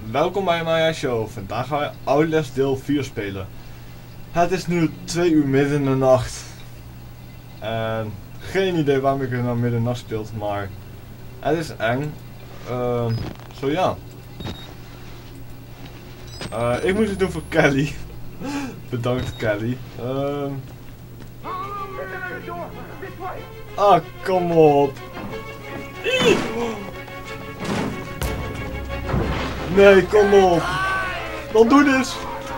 welkom bij Maya Show. Vandaag gaan we Outlast deel 4 spelen. Het is nu 2 uur midden in de nacht. En geen idee waarom ik er nou midden in de nacht speel, maar het is eng. Zo ja. Ik moet het doen voor Kelly. Bedankt Kelly. Ah, kom op. Nee, kom op. Dan doe dit.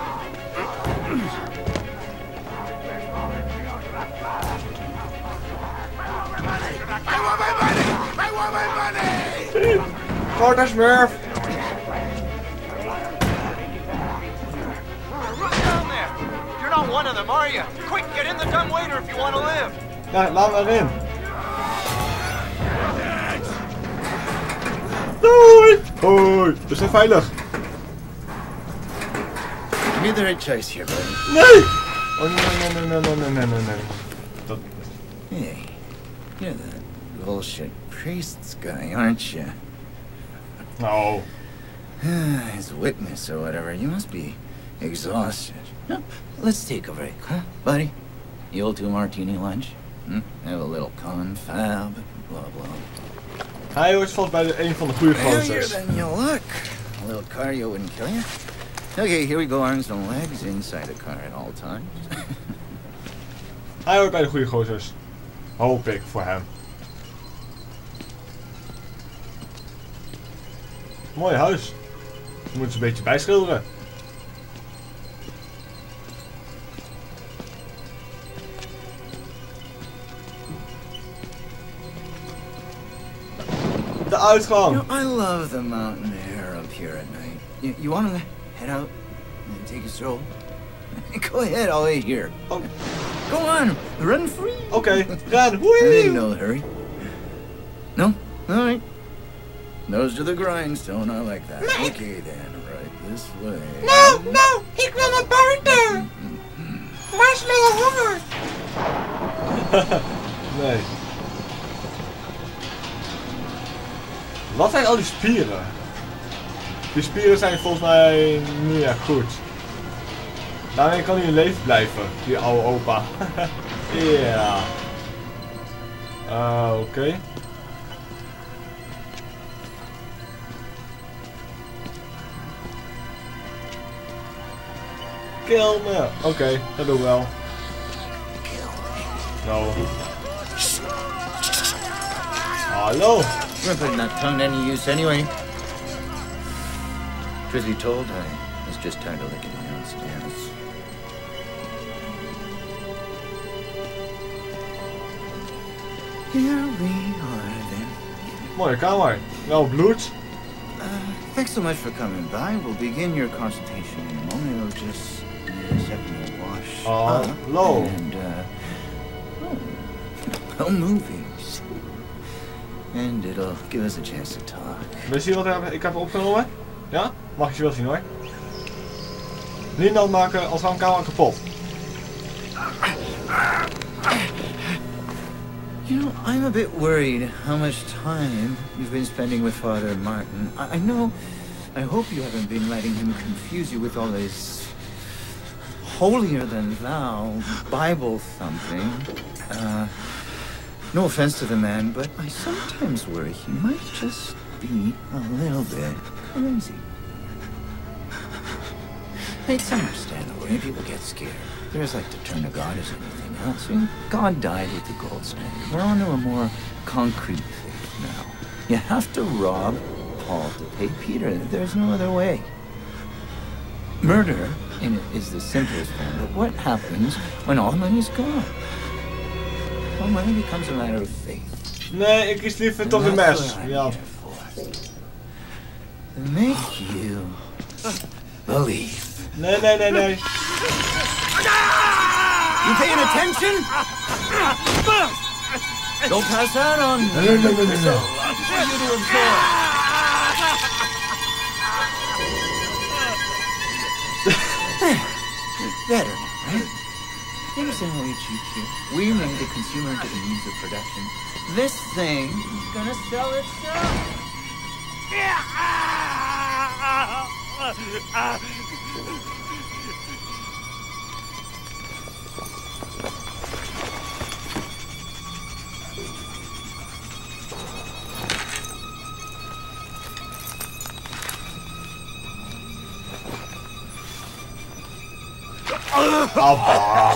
Korte smurf. You're not one of them, are you? Quick, get in the dumbwaiter if you want to live. Ja, laat me erin. Doei! Hoi, we zijn veilig. Give me the right choice here, buddy. Nee! Oh nee. Dat... Hey, you're the bullshit priests guy, aren't you? Nou. As witness or whatever, you must be exhausted. No, let's take a break, huh, buddy? You'll do martini lunch? Have a little confab, blah blah. Hij hoort vast bij een van de goede Heavier gozers. than you look. A little cardio wouldn't kill you. Okay, here we go, arms and legs inside the car at all times. Hij hoort bij de goede gozers. Hoop ik voor hem. Mooi huis. We moeten ze een beetje bijschilderen. De uitgang. You know, I love the mountain air up here at night. You want to head out and take a stroll? Go ahead, I'll wait here. Oh. Go on, run free. Oké, ren. I'm in Whee! no hurry. No? All right. Nose to the grindstone, I like that. Nee. Okay then, right this way. Nou, ik wil naar buiten. Marshmallow honger. Nee. Wat zijn al die spieren? Die spieren zijn volgens mij niet echt goed. Daarmee kan hij in leven blijven, die oude opa. Ja. Oké. Kill me. Oké, dat doen we wel. No. Hallo. We're putting that tongue to any use anyway. Truth be told, I was just tired of licking my own stance. Here we are then. Mooie kamer. Wel bloed. Thanks so much for coming by. We'll begin your consultation in a moment. It'll just need a second to wash up. Hello. And, movies. And it'll give us a chance to talk. Wil je zien wat ik heb opgenomen? Ja? Mag ik je wel zien hoor. Niet nat maken, als gaan we kamer kapot. You know, I'm a bit worried how much time you've been spending with Father Martin. I hope you haven't been letting him confuse you with all this holier-than-thou Bible thumping. No offense to the man, but I sometimes worry he might just be a little bit crazy. It's understandable when people get scared. They're as like to turn to God as anything else. And God died with the gold standard. We're on to a more concrete faith now. You have to rob Paul to pay Peter. There's no other way. Murder is the simplest form, but what happens when all the money's gone? Well, money becomes a matter of faith. Nee, ik kies liever toch de mes. Ja. To make you believe. Nee. You paying attention? Don't pass that on. No. For you to absorb. Better, right? You understand how we achieve here? We made the consumer into the means of production. This thing is gonna sell itself. Abba.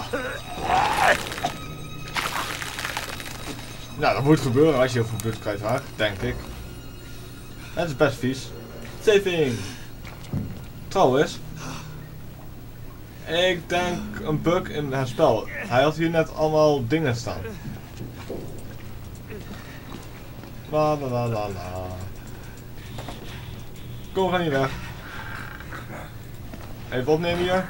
Nou, dat moet gebeuren als je heel veel bloed kwijtraakt, denk ik. Het is best vies. Saving. Trouwens. Ik denk een bug in het spel. Hij had hier net allemaal dingen staan. La la la la la. Kom, we gaan hier weg. Even opnemen hier.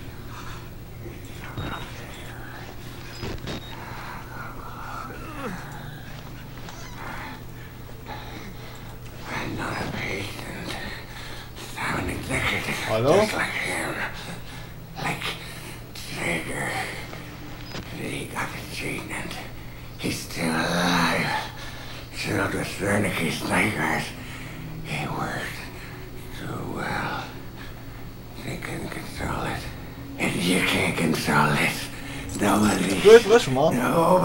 Hallo? Just like him. Like Traeger. He got the gene and he's still alive. Filled with Wernicke's nightmares. He worked too well. They couldn't control it. And you can't control it. Nobody. Doe rustig, man.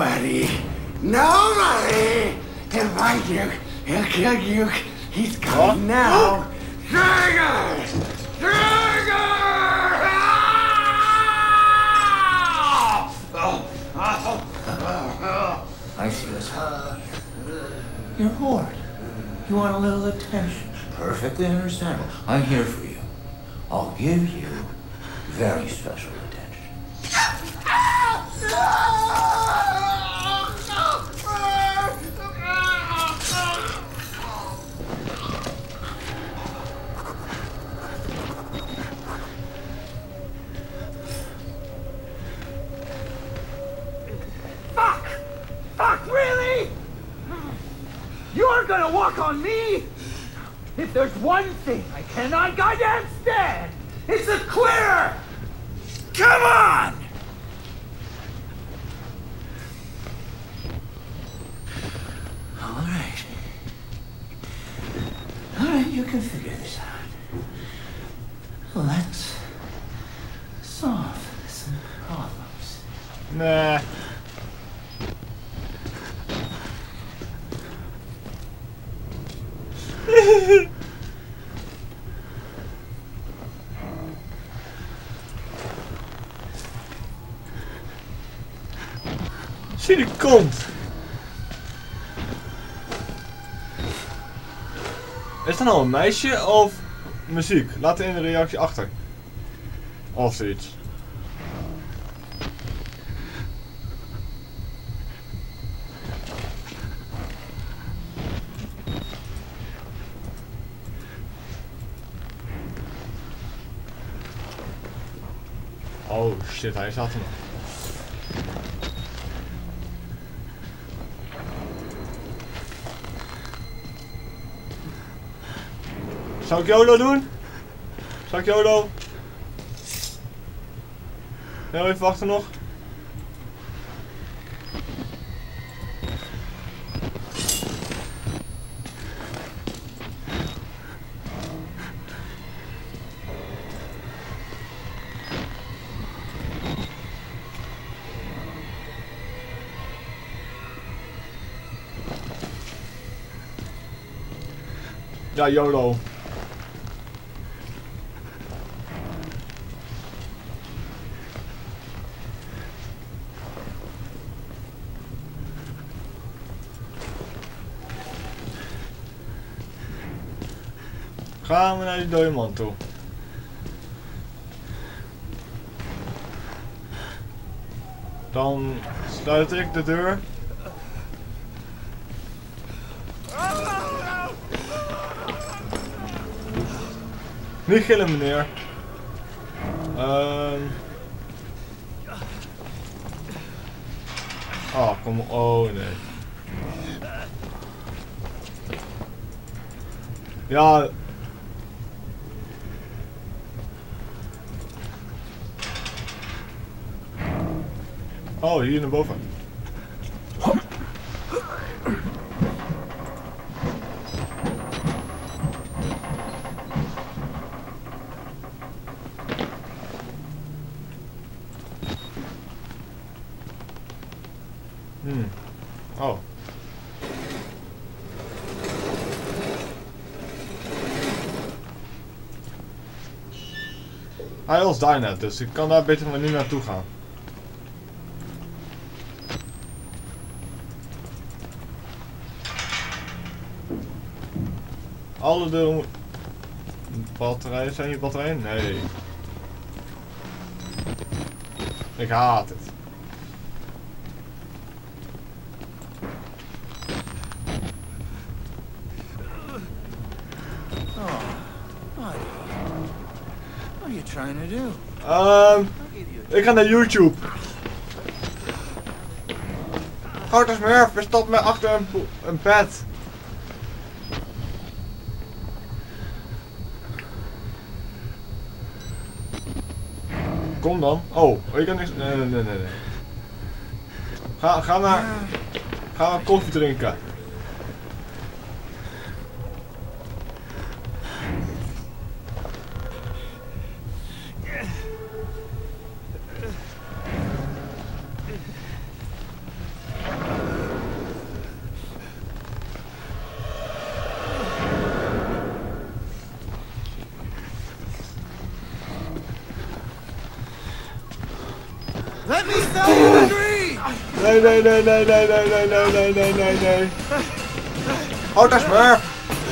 Nobody can find you. He'll kill you. He's coming now. Traeger! Traeger! I see what's happening. You're bored. You want a little attention. Perfectly understandable. I'm here for you. I'll give you very special attention. Fuck, really? You're gonna walk on me? If there's one thing I cannot goddamn stand, it's a quitter! Come on! Alright. Alright, you can figure this out. Let's solve some problems. Nee. Zie die kont. Is dat nou een meisje of muziek? Laat in de reactie achter. Of zoiets. Oh shit, hij zat er nog. Zou ik YOLO doen? Zou ik YOLO? Heel even wachten nog. Ja, YOLO. Gaan we naar die dode man toe. Dan sluit ik de deur. Niet gillen, meneer. Oh, kom op. Oh, nee. Ja. Oh, hier naar boven. Oh. Hij was daar net, dus ik kan daar beter maar nu naartoe gaan. Alle deuren... Batterijen, zijn hier batterijen? Nee. Ik haat het. What are you trying to do? Ik ga naar YouTube. Grote smurf, verstop me achter een bed. Kom dan. Oh, ik kan niks. Nee. Ga maar koffie drinken. Let me sell you a dream! Nee. Grote smurf.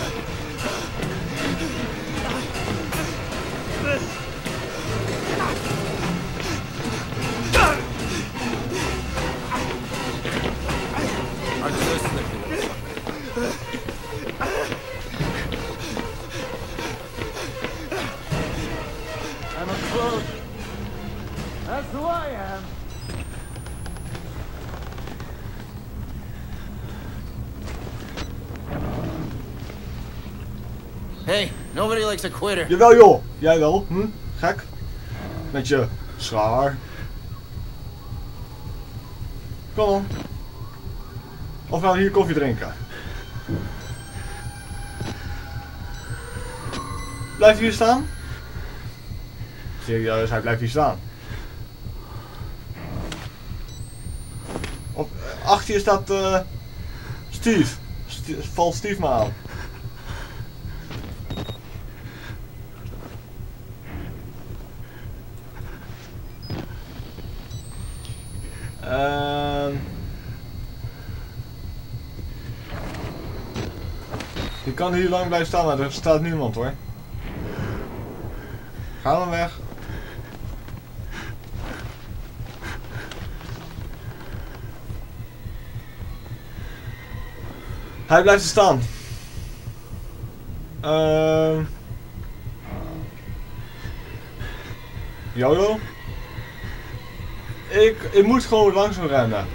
Aren't you listening? I'm a clone. That's who I am. Hey, nobody likes a quitter. Jawel joh. Jij wel. Gek. Met je schaar. Kom on. Of gaan we hier koffie drinken? Blijf hier staan? Serieus, hij blijft hier staan. Achter je staat Steve. Val Steve maar aan. Je kan hier lang blijven staan, maar er staat niemand hoor. Ga dan weg. Hij blijft er staan. YOLO? Ik moet gewoon langzaam rennen.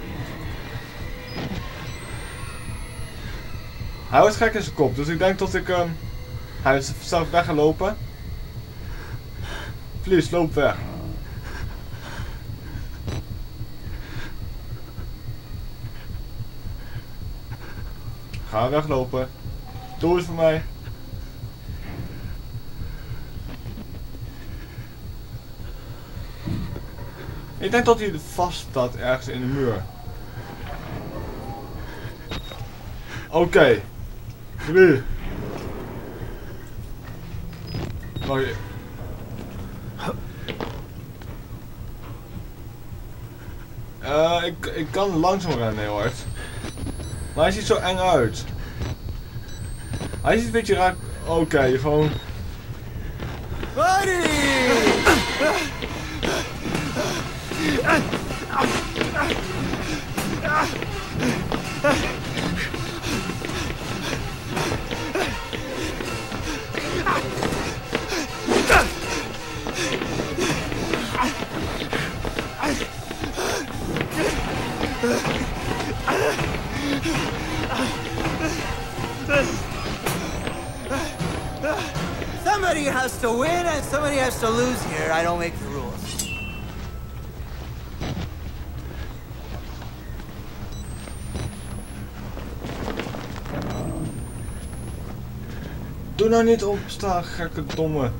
Hij wordt gek in zijn kop, dus ik denk dat ik hij is zelf weggelopen. Please, loop weg. Ga weglopen. Doe het voor mij. Ik denk dat hij vast staat ergens in de muur. Oké. 3. Wacht. Ik kan langzaam rennen heel hard. Maar hij ziet zo eng uit. Hij ziet een beetje raar. Oké, gewoon. Buddy! Somebody has to win and somebody has to lose here. I don't make the rules. Doe nou niet opstaan, gekke domme.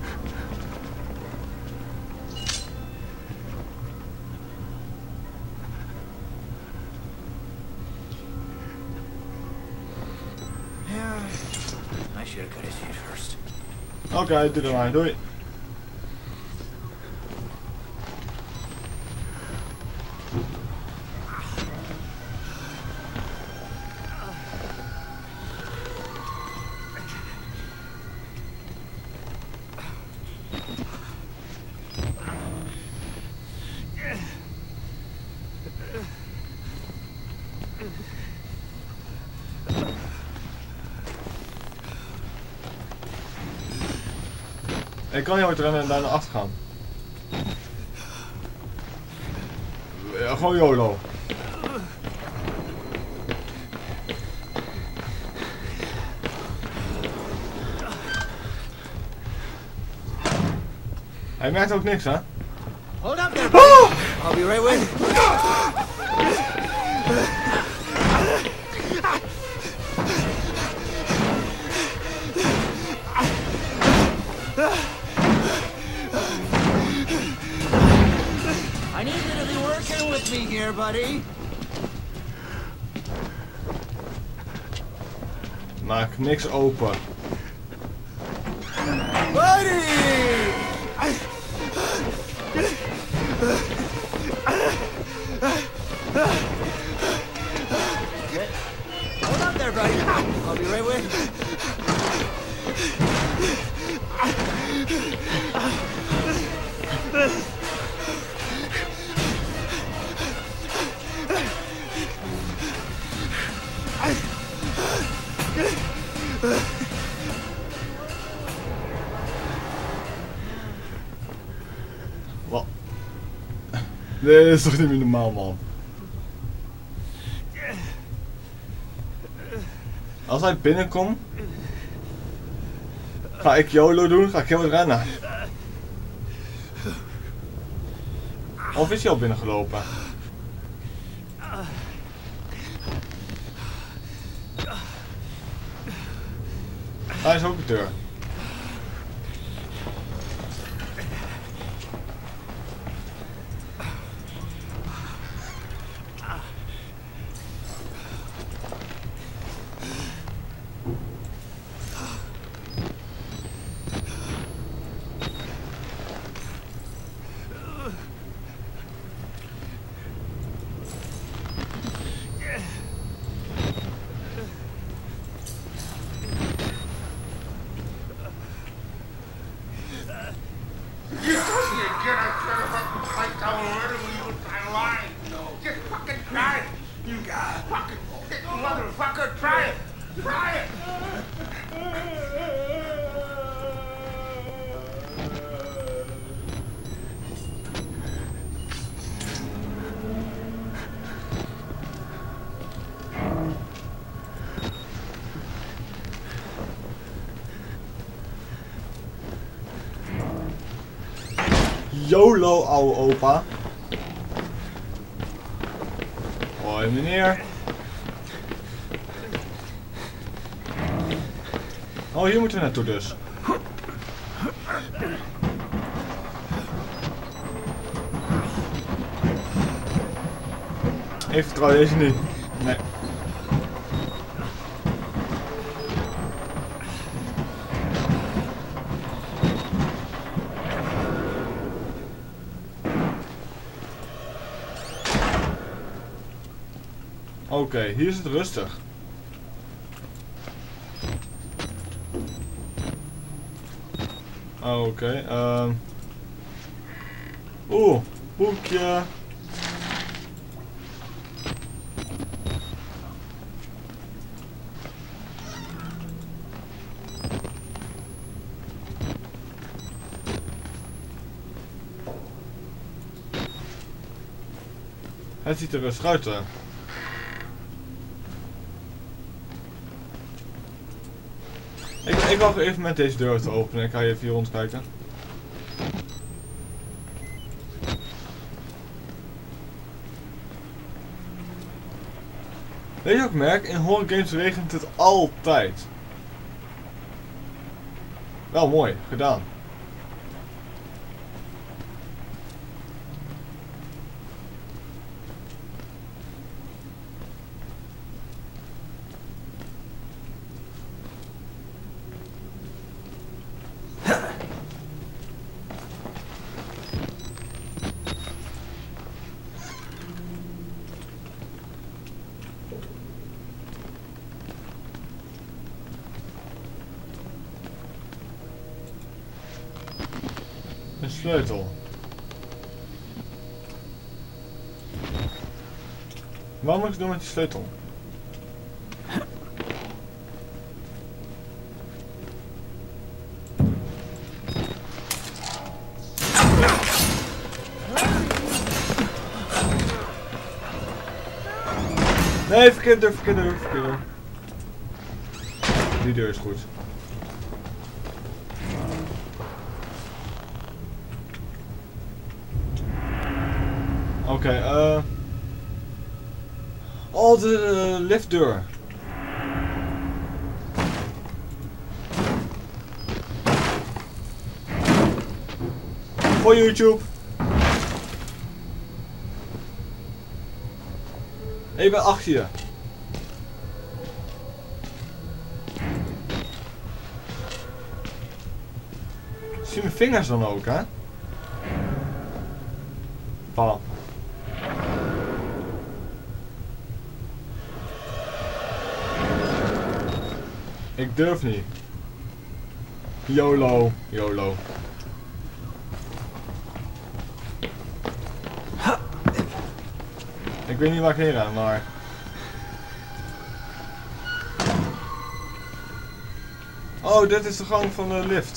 Oké, doe er maar. Doei. Ik kan niet ooit rennen en daar naar achter gaan. Ja, gewoon YOLO. Hij merkt ook niks, hè? Hold up there, buddy. I'll be right with you. I need you to be working with me here, buddy. Maak niks open. Buddy! Hold up there, buddy. I'll be right with you. Wat? Nee, dat is toch niet meer normaal, man. Als hij binnenkomt, ga ik YOLO doen, ga ik heel wat rennen. Of is hij al binnengelopen? Daar is ook de deur. YOLO, ouwe opa. Hoi meneer. Oh, hier moeten we naartoe dus. Ik vertrouw deze niet. Nee. Oké, hier is het rustig. Oké, oeh, hoekje. Het ziet er rustig uit, hè. Ik wacht even met deze deur te openen. Ik ga even hier rondkijken. Weet je wat ik merk? In horror games regent het altijd. Wel mooi, gedaan. Een sleutel. Wat moet ik doen met die sleutel? Nee, verkeerde deur, verkeerde deur, verkeerde deur. Die deur is goed. Oké, oh, de liftdeur. Voor YouTube. Ik ben achter je. Zie mijn vingers dan ook, hè? Bam. Ik durf niet. YOLO. YOLO. Ik weet niet waar ik heen ga, maar... Oh, dit is de gang van de lift.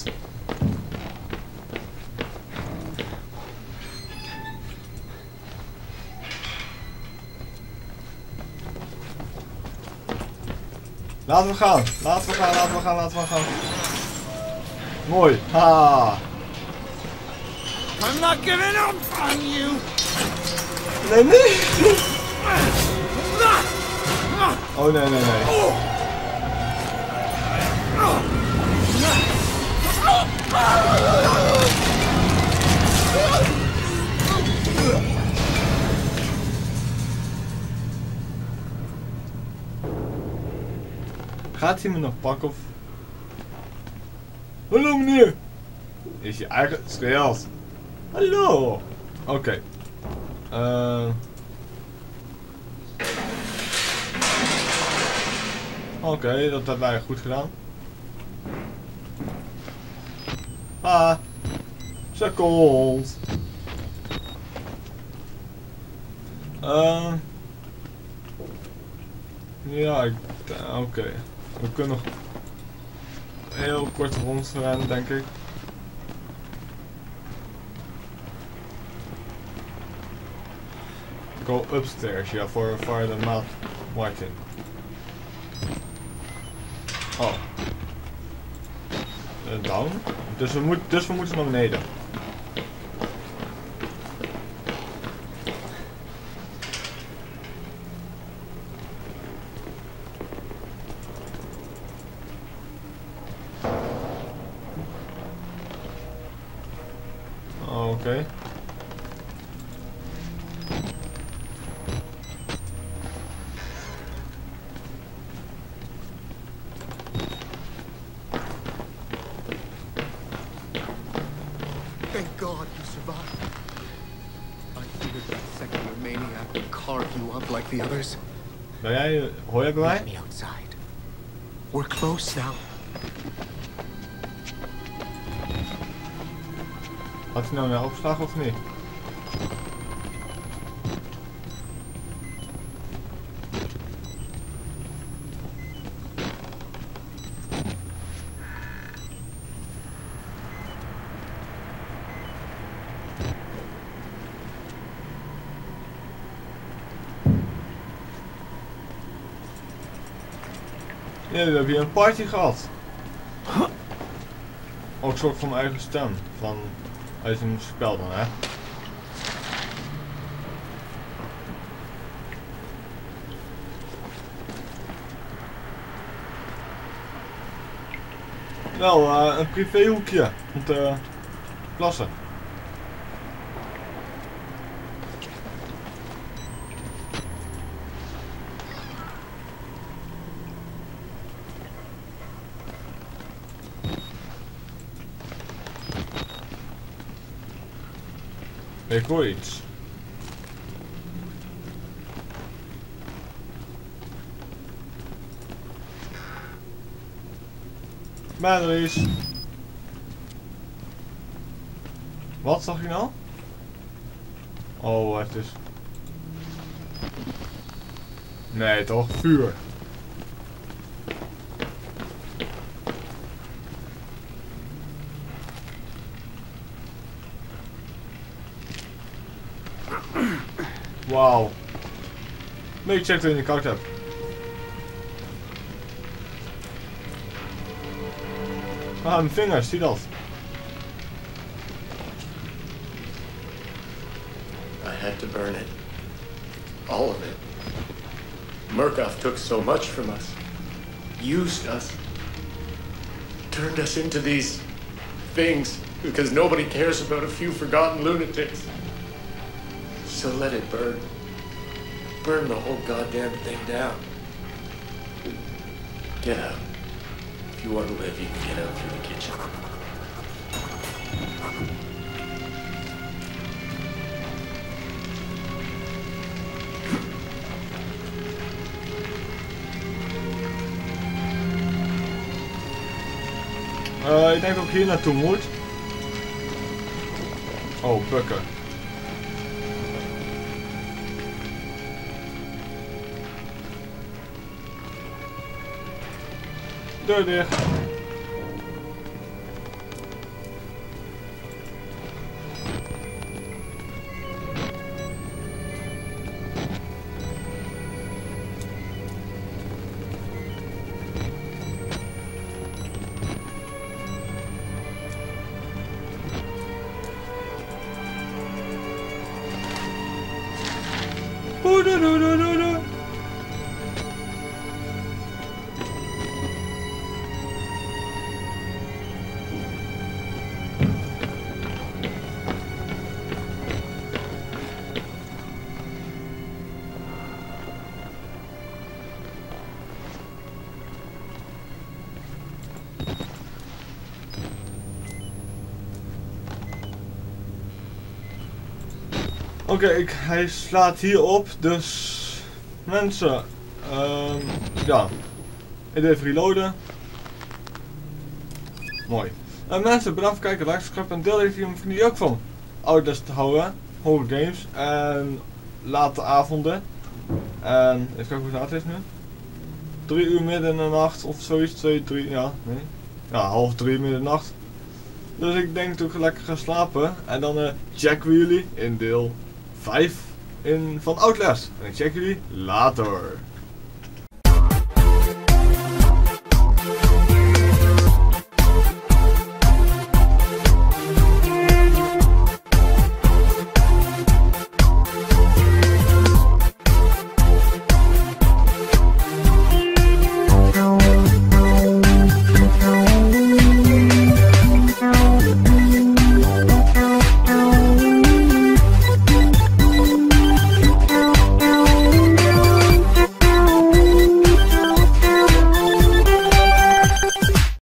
Laten we gaan. Laten we gaan, laten we gaan, laten we gaan. Mooi. Ha. I'm not giving up on you! Nee, nee. Oh, nee, nee, nee. Gaat hij me nog pakken of... Hallo meneer! Is je eigen schild? Hallo! Oké. Oké, dat hebben wij goed gedaan. Ah! Second! Ja, oké. We kunnen nog heel kort rondrennen, denk ik. Go upstairs, ja, voor de maat Martin. Oh. Down? Dus we moeten naar beneden. Oké. Thank God you survived. I feared that secular maniac would carve you up like the others. Ben jij, hoor jij bij mij? Meet me outside. We're close now. Had hij nou een opslag of niet? Ja, we hebben hier een party gehad. Ook een soort van mijn eigen stem. Van uit een spel dan, hè. Wel, een privéhoekje om te plassen. Ik hoor iets. Batteries. Wat zag je nou? Oh, het is... Nee toch? Vuur. Wauw. Beetje check in je koud hebt. Ah, mijn vingers, zie dat. I had to burn it. All of it. Murkoff took so much from us. Used us. Turned us into these things because nobody cares about a few forgotten lunatics. So let it burn. Burn the whole goddamn thing down. Get out. If you want to live, you can get out through the kitchen. Ik denk dat ik hier naartoe moet. Oh, bukken. Deur dicht. Oké, hij slaat hier op, dus mensen, ja, ik doe even reloaden. Mooi. Mensen, bedankt voor het kijken, like, subscribe en deel deze video met vrienden die ook van Outlast houden, horror games en late avonden. En even kijken hoe laat het is nu. 3 uur midden in de nacht of zoiets, 2, 3, ja, nee. Ja, half 3 midden in de nacht. Dus ik denk dat ik lekker ga slapen en dan checken we jullie in deel 5 van Outlast. En ik check jullie later.